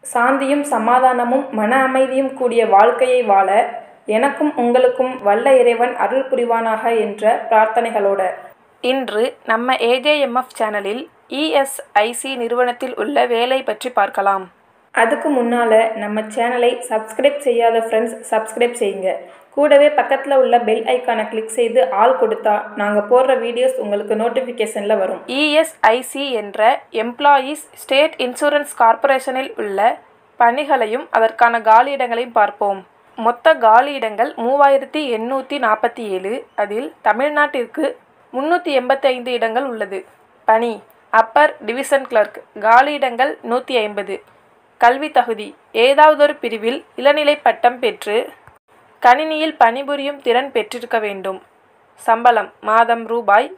சாந்தியும் சமாதானமும் மன அமைதியும் கூடிய வாழ்க்கையை வாழ எனக்கும் உங்களுக்கும் வல்ல இறைவன் அருள் புரிவானாக என்ற பிரார்த்தனைகளோட இன்று நம்ம AJMF சேனலில் ESIC நிறுவனத்தில் உள்ள வேலை பற்றி பார்க்கலாம். அதுக்கு முன்னால் நம்ம சேனலை சப்ஸ்கிரைப் செய்யாத ஃப்ரெண்ட்ஸ் சப்ஸ்கிரைப் செய்யுங்க. கூடவே பக்கத்தில் உள்ள பெல் ஐக்கானை கிளிக் செய்து ஆல் கொடுத்தா நாங்கள் போடுற வீடியோஸ் உங்களுக்கு நோட்டிஃபிகேஷனில் வரும். ESIC என்ற எம்ப்ளாயீஸ் ஸ்டேட் இன்சூரன்ஸ் கார்ப்பரேஷனில் உள்ள பணிகளையும் அதற்கான காலியிடங்களையும் பார்ப்போம். மொத்த காலியிடங்கள் 3847. அதில் தமிழ்நாட்டிற்கு 385 இடங்கள் உள்ளது. பணி அப்பர் டிவிஷன் கிளர்க், காலியிடங்கள் 150. கல்வி தகுதி ஏதாவதொரு பிரிவில் இளநிலை பட்டம் பெற்று கணினியில் பணிபுரியும் திறன் பெற்றிருக்க வேண்டும். சம்பளம் மாதம் ரூபாய்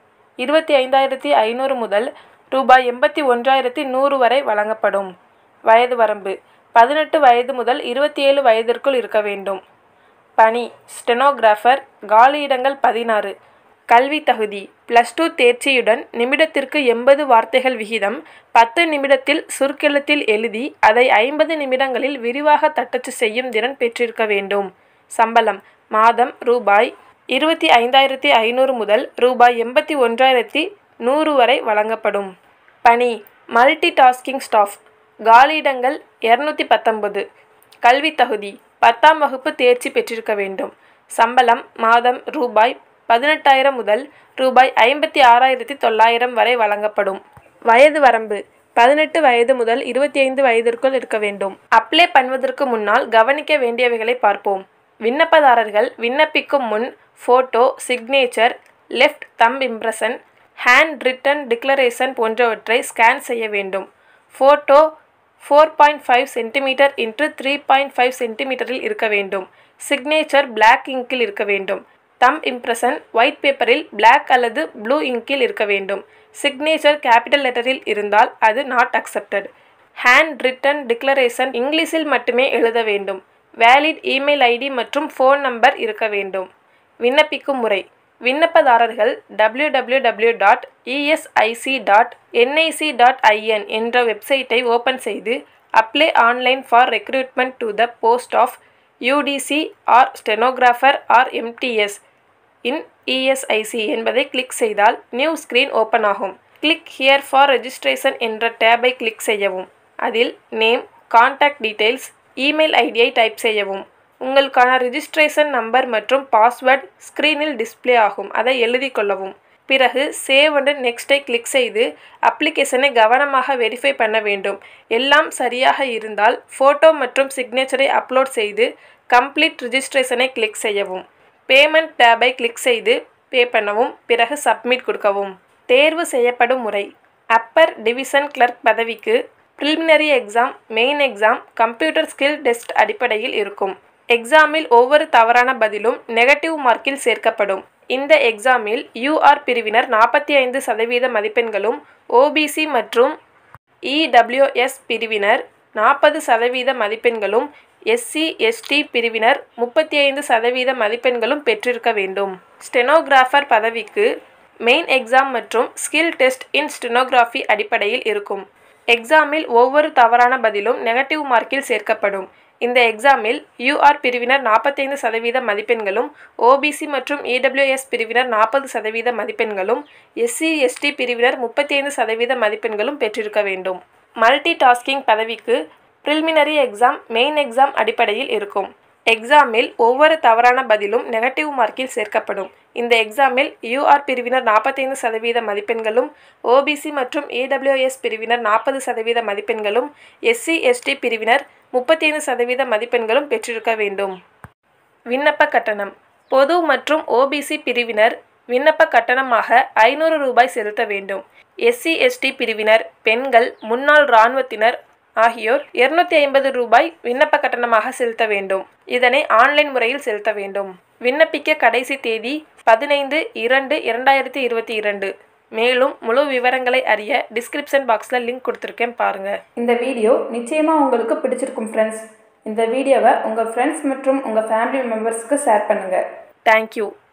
25,500 முதல் ரூபாய் 81,100 வரை வழங்கப்படும். வயது வரம்பு 18 வயது முதல் 27 வயதிற்குள் இருக்க வேண்டும். பணி ஸ்டெனோகிராஃபர், காலியிடங்கள் 16. கல்வி தகுதி +2 தேர்ச்சியுடன் நிமிடத்திற்கு 80 வார்த்தைகள் விகிதம் 10 நிமிடத்தில் சுருக்கெழுத்தில் எழுதி அதை 50 நிமிடங்களில் விரிவாக தட்டச்சு செய்யும் திறன் பெற்றிருக்க வேண்டும். சம்பளம் மாதம் ரூபாய் 25,500 முதல் ரூபாய் 81,100 வரை வழங்கப்படும். பணி மல்டி டாஸ்கிங் ஸ்டாஃப், காலியிடங்கள் 219. கல்வி தகுதி 10ஆம் வகுப்பு தேர்ச்சி பெற்றிருக்க வேண்டும். சம்பளம் மாதம் ரூபாய் 18,000 முதல் ரூபாய் 56,900 வரை வழங்கப்படும். வயது வரம்பு 18 வயது முதல் 25 வயதிற்குள் இருக்க வேண்டும். அப்ளை பண்ணுவதற்கு முன்னால் கவனிக்க வேண்டியவைகளை பார்ப்போம். விண்ணப்பதாரர்கள் விண்ணப்பிக்கும் முன் photo, signature, left thumb impression, hand written declaration போன்றவற்றை ஸ்கேன் செய்ய வேண்டும். ஃபோட்டோ 4.5 சென்டிமீட்டர் x 3.5 சென்டிமீட்டரில் இருக்க வேண்டும். சிக்னேச்சர் பிளாக் இங்கில் இருக்க வேண்டும். தம்ப் இம்ப்ரெஷன் ஒயிட் பேப்பரில் பிளாக் அல்லது ப்ளூ இங்கில் இருக்க வேண்டும். சிக்னேச்சர் கேபிட்டல் லெட்டரில் இருந்தால் அது not accepted. Hand written declaration இங்கிலீஷில் மட்டுமே எழுத வேண்டும். வேலிட் இமெயில் ஐடி மற்றும் ஃபோன் நம்பர் இருக்க வேண்டும். விண்ணப்பிக்கும் முறை விண்ணப்பதாரர்கள் www.esic.nic.in என்ற வெப்சைட்டை ஓப்பன் செய்து apply online for recruitment to the post of UDC or stenographer or MTS in ESIC என்பதை கிளிக் செய்தால் நியூ ஸ்க்ரீன் ஓப்பன் ஆகும். கிளிக் ஹியர் ஃபார் ரெஜிஸ்ட்ரேஷன் என்ற டேபை கிளிக் செய்யவும். அதில் நேம், கான்டாக்ட் டீட்டெயில்ஸ், இமெயில் ஐடியை டைப் செய்யவும். உங்களுக்கான ரிஜிஸ்ட்ரேஷன் நம்பர் மற்றும் பாஸ்வேர்ட் ஸ்க்ரீனில் டிஸ்ப்ளே ஆகும். அதை எழுதி கொள்ளவும். பிறகு சேவ் அண்ட் நெக்ஸ்ட்டை கிளிக் செய்து அப்ளிகேஷனை கவனமாக வெரிஃபை பண்ண வேண்டும். எல்லாம் சரியாக இருந்தால் ஃபோட்டோ மற்றும் சிக்னேச்சரை அப்லோட் செய்து கம்ப்ளீட் ரிஜிஸ்ட்ரேஷனை கிளிக் செய்யவும். பேமெண்ட் டேபை கிளிக் செய்து பே பண்ணவும். பிறகு சப்மிட் கொடுக்கவும். தேர்வு செய்யப்படும் முறை அப்பர் டிவிஷன் கிளர்க் பதவிக்கு preliminary exam, main exam, computer skill test அடிப்படையில் இருக்கும். எக்ஸாமில் ஒவ்வொரு தவறான பதிலும் நெகட்டிவ் மார்க்கில் சேர்க்கப்படும். இந்த எக்ஸாமில் UR பிரிவினர் 45% மதிப்பெண்களும், OBC மற்றும் EWS பிரிவினர் 40% மதிப்பெண்களும், SC ST பிரிவினர் 35% மதிப்பெண்களும் பெற்றிருக்க வேண்டும். ஸ்டெனோகிராஃபர் பதவிக்கு மெயின் எக்ஸாம் மற்றும் ஸ்கில் டெஸ்ட் இன் ஸ்டெனோகிராஃபி அடிப்படையில் இருக்கும். எக்ஸாமில் ஒவ்வொரு தவறான பதிலும் நெகட்டிவ் மார்க்கில் சேர்க்கப்படும். இந்த எக்ஸாமில் UR பிரிவினர் 45% மதிப்பெண்களும், OBC மற்றும் EWS பிரிவினர் 40% மதிப்பெண்களும், SC ST பிரிவினர் 35% மதிப்பெண்களும் பெற்றிருக்க வேண்டும். மல்டி டாஸ்கிங் பதவிக்கு ப்ரிலிமினரி எக்ஸாம், மெயின் எக்ஸாம் அடிப்படையில் இருக்கும். எக்ஸாமில் ஒவ்வொரு தவறான பதிலும் நெகட்டிவ் மார்க்கில் சேர்க்கப்படும். இந்த எக்ஸாமில் UR பிரிவினர் 45% மதிப்பெண்களும், OBC மற்றும் EWS பிரிவினர் 40% மதிப்பெண்களும், SC ST பிரிவினர் 35% மதிப்பெண்களும் பெற்றிருக்க வேண்டும். விண்ணப்ப கட்டணம் பொது மற்றும் OBC பிரிவினர் விண்ணப்ப கட்டணமாக 500 ரூபாய் செலுத்த வேண்டும். SC ST பிரிவினர், பெண்கள், முன்னாள் இராணுவத்தினர் ஆகியோர் 250 ரூபாய் விண்ணப்ப கட்டணமாக செலுத்த வேண்டும். இதனை ஆன்லைன் முறையில் செலுத்த வேண்டும். விண்ணப்பிக்க கடைசி தேதி 15/2/2022. மேலும் முழு விவரங்களை அறிய டிஸ்கிரிப்ஷன் பாக்ஸில் லிங்க் கொடுத்துருக்கேன் பாருங்க. இந்த வீடியோ நிச்சயமாக உங்களுக்கு பிடிச்சிருக்கும் ஃப்ரெண்ட்ஸ். இந்த வீடியோவை உங்கள் ஃப்ரெண்ட்ஸ் மற்றும் உங்கள் ஃபேமிலி மெம்பர்ஸ்க்கு ஷேர் பண்ணுங்கள். தேங்க்யூ.